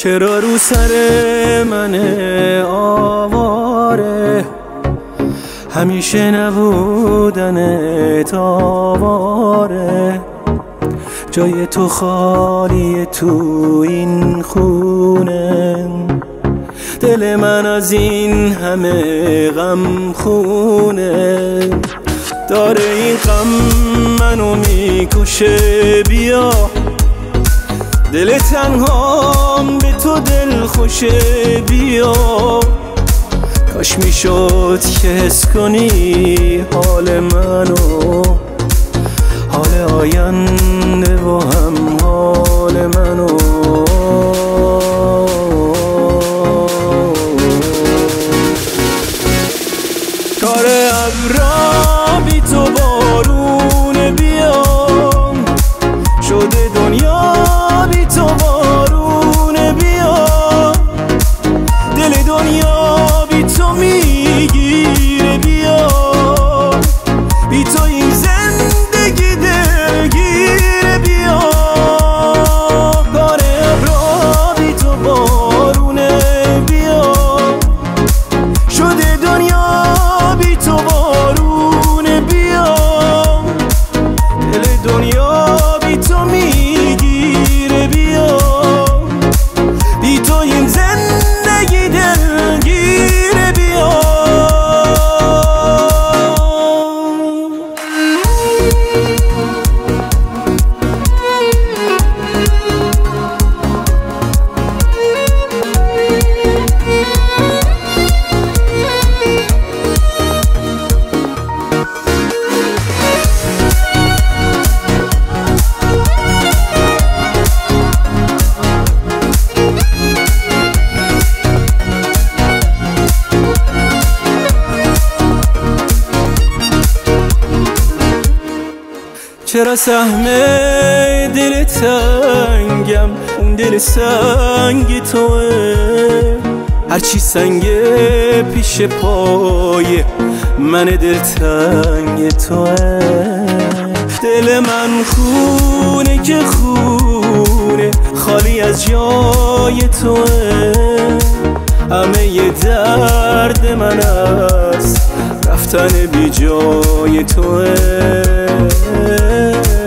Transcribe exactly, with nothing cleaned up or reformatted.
چرا رو سر من آواره همیشه نبودنت آواره جای تو خالیه تو این خونه دل من از این همه غم خونه داره این غم منو میکشه بیا دل تنهام به تو دل خوشه بیا کاش میشد که حس کنی حال منو حال آینده و هم حال منو کار ابرا بی تو بارونه بیا شده دنیا بی تو بارونه بیا دل دنیا بی تو میگیره بیا بی تو این زندگی دلگیره بیا کار ابرا بی تو بارونه بیا شده دنیا بی تو بارونه بیا دل دنیا بی تو میگیره بیا بی تو این زندگی دلگیره بیا چرا سهم دل تنگم اون دل سنگ توه هرچی سنگه پیش پای من دل تنگ توه دل من خونه که خونه خالی از جای توه همه ی درد من است رفتن بی جای توه